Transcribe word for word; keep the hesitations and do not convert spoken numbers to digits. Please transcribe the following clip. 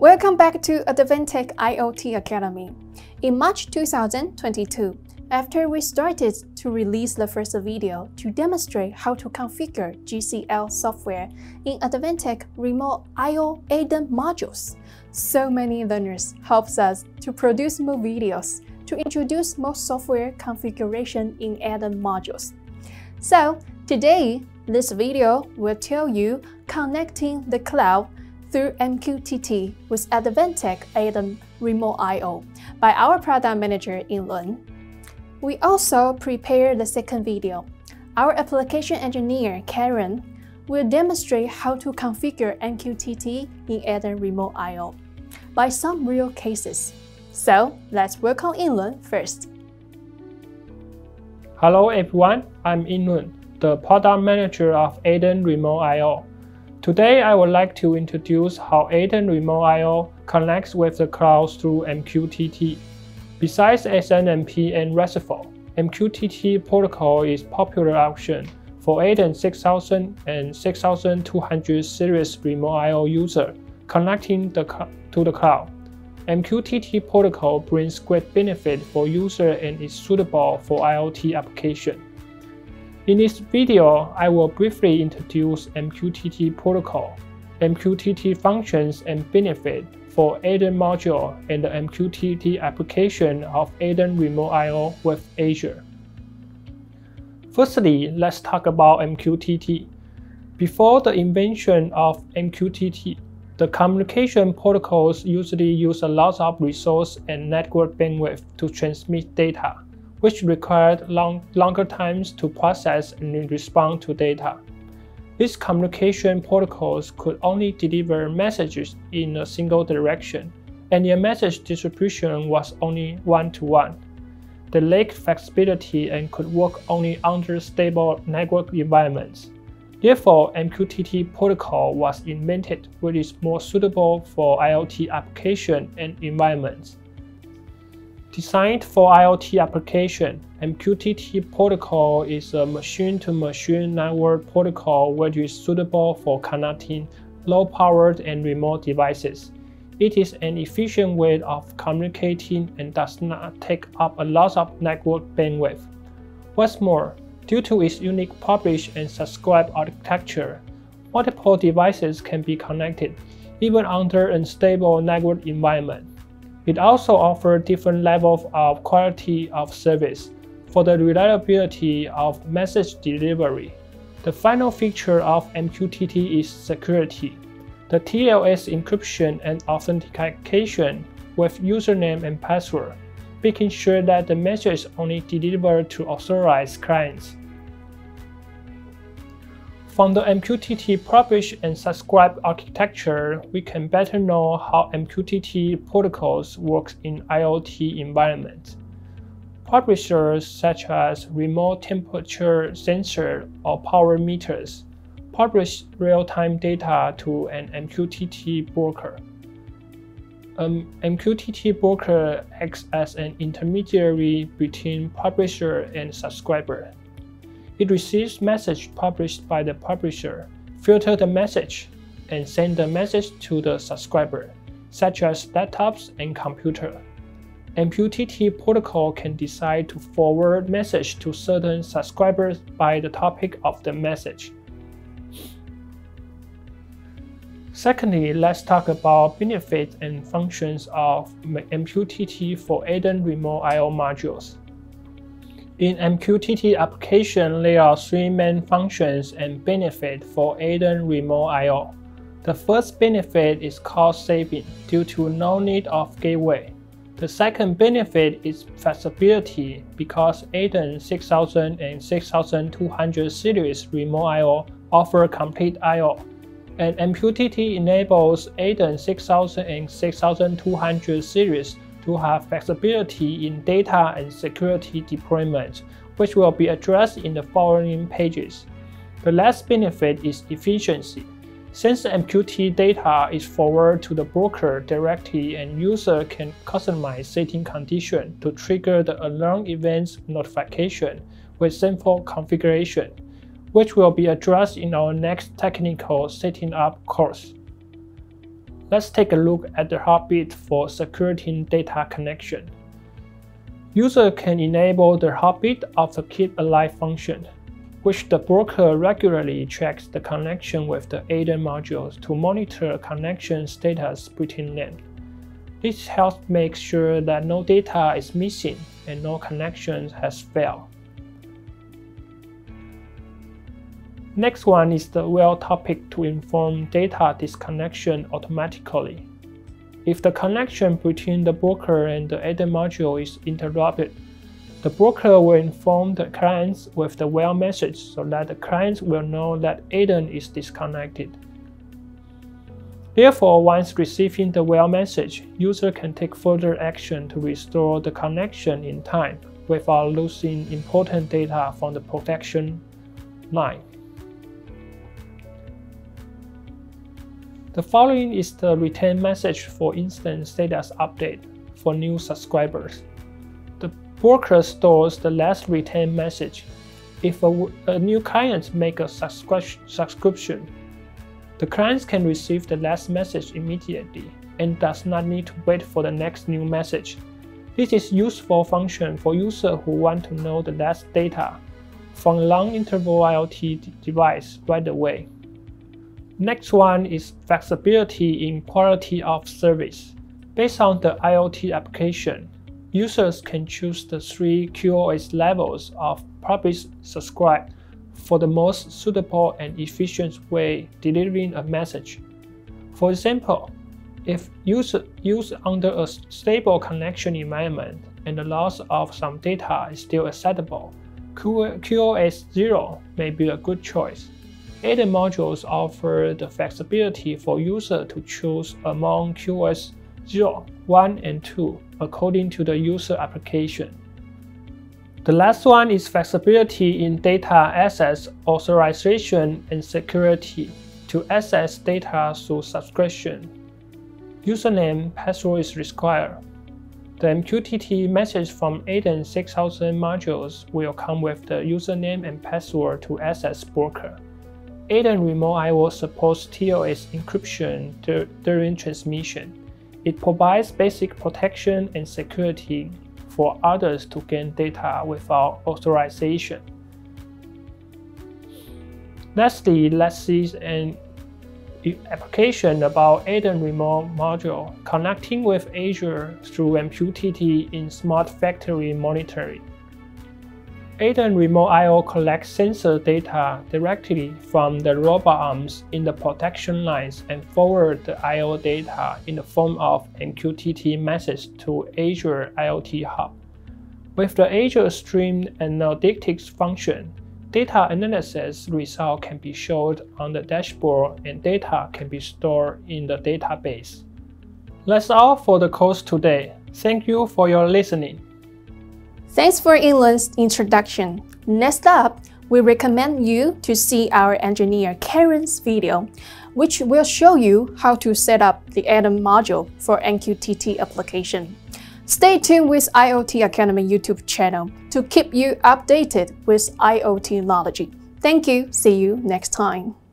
Welcome back to Advantech IoT Academy. In March two thousand twenty-two, after we started to release the first video to demonstrate how to configure G C L software in Advantech Remote I O A D A M modules, so many learners helped us to produce more videos to introduce more software configuration in A D A M modules. So today, this video will tell you connecting the cloud through M Q T T with Advantech A D A M Remote I O by our product manager in Lund. We also prepared the second video. Our application engineer, Karen, will demonstrate how to configure M Q T T in A D A M Remote I O by some real cases. So let's welcome Inlun first. Hello everyone, I'm Inlun, the product manager of A D A M Remote I O. Today I would like to introduce how A D A M Remote I O connects with the cloud through M Q T T. Besides S N M P and RESTful, M Q T T protocol is a popular option for A D A M six thousand and six thousand two hundred series Remote I O user connecting the, to the cloud. M Q T T protocol brings great benefit for user and is suitable for IoT application. In this video, I will briefly introduce M Q T T protocol, M Q T T functions and benefit for A D A M module and the M Q T T application of A D A M Remote I O with Azure. Firstly, let's talk about M Q T T. Before the invention of M Q T T, the communication protocols usually use a lot of resource and network bandwidth to transmit data, which required long, longer times to process and respond to data. These communication protocols could only deliver messages in a single direction, and their message distribution was only one-to-one. They lacked flexibility and could work only under stable network environments. Therefore, M Q T T protocol was invented, which is more suitable for IoT application and environments. Designed for IoT application, M Q T T protocol is a machine-to-machine network protocol which is suitable for connecting low-powered and remote devices. It is an efficient way of communicating and does not take up a lot of network bandwidth. What's more, due to its unique publish and subscribe architecture, multiple devices can be connected, even under an unstable network environment. It also offers different levels of quality of service for the reliability of message delivery. The final feature of M Q T T is security. The T L S encryption and authentication with username and password, making sure that the message is only delivered to authorized clients. From the M Q T T publish and subscribe architecture, we can better know how M Q T T protocols work in IoT environments. Publishers such as remote temperature sensor or power meters publish real-time data to an M Q T T broker. An M Q T T broker acts as an intermediary between publisher and subscriber. It receives message published by the publisher, filter the message, and send the message to the subscriber, such as laptops and computer. M Q T T protocol can decide to forward message to certain subscribers by the topic of the message. Secondly, let's talk about benefits and functions of M Q T T for A D A M Remote I O modules. In M Q T T application, there are three main functions and benefits for A D A M Remote I O. The first benefit is cost saving due to no need of gateway. The second benefit is flexibility because A D A M six thousand and six thousand two hundred series Remote I O offer complete I O, and M Q T T enables A D A M six thousand and six thousand two hundred series to have flexibility in data and security deployment, which will be addressed in the following pages. The last benefit is efficiency. Since the M Q T T data is forwarded to the broker directly and user can customize setting condition to trigger the alarm events notification with simple configuration, which will be addressed in our next technical setting up course. Let's take a look at the heartbeat for securing data connection. User can enable the heartbeat of the keep alive function, which the broker regularly checks the connection with the A D A M modules to monitor connection status between them. This helps make sure that no data is missing and no connection has failed. Next one is the well topic to inform data disconnection automatically. If the connection between the broker and the A D A M module is interrupted, the broker will inform the clients with the well message so that the clients will know that A D A M is disconnected. Therefore, once receiving the well message, user can take further action to restore the connection in time without losing important data from the protection line. The following is the return message for instant status update for new subscribers. The broker stores the last return message. If a, a new client makes a subscription, the client can receive the last message immediately and does not need to wait for the next new message. This is a useful function for users who want to know the last data from a long-interval IoT device right away. Next one is flexibility in quality of service. Based on the IoT application, users can choose the three Q o S levels of publish, subscribe for the most suitable and efficient way delivering a message. For example, if user use under a stable connection environment and the loss of some data is still acceptable, Q o S zero may be a good choice. A D A M modules offer the flexibility for users to choose among Q o S zero, one, and two according to the user application. The last one is flexibility in data access, authorization, and security to access data through subscription. Username password is required. The M Q T T message from A D A M six thousand modules will come with the username and password to access broker. A D A M Remote I O supports T L S encryption during transmission. It provides basic protection and security for others to gain data without authorization. Lastly, let's see an application about A D A M Remote Module connecting with Azure through M Q T T in Smart Factory Monitoring. A D A M Remote I O collects sensor data directly from the robot arms in the protection lines and forward the I O data in the form of M Q T T message to Azure IoT Hub. With the Azure Stream Analytics function, data analysis results can be showed on the dashboard and data can be stored in the database. That's all for the course today. Thank you for your listening. Thanks for Elon's introduction. Next up, we recommend you to see our engineer Karen's video, which will show you how to set up the A D A M module for M Q T T application. Stay tuned with IoT Academy YouTube channel to keep you updated with IoT knowledge. Thank you. See you next time.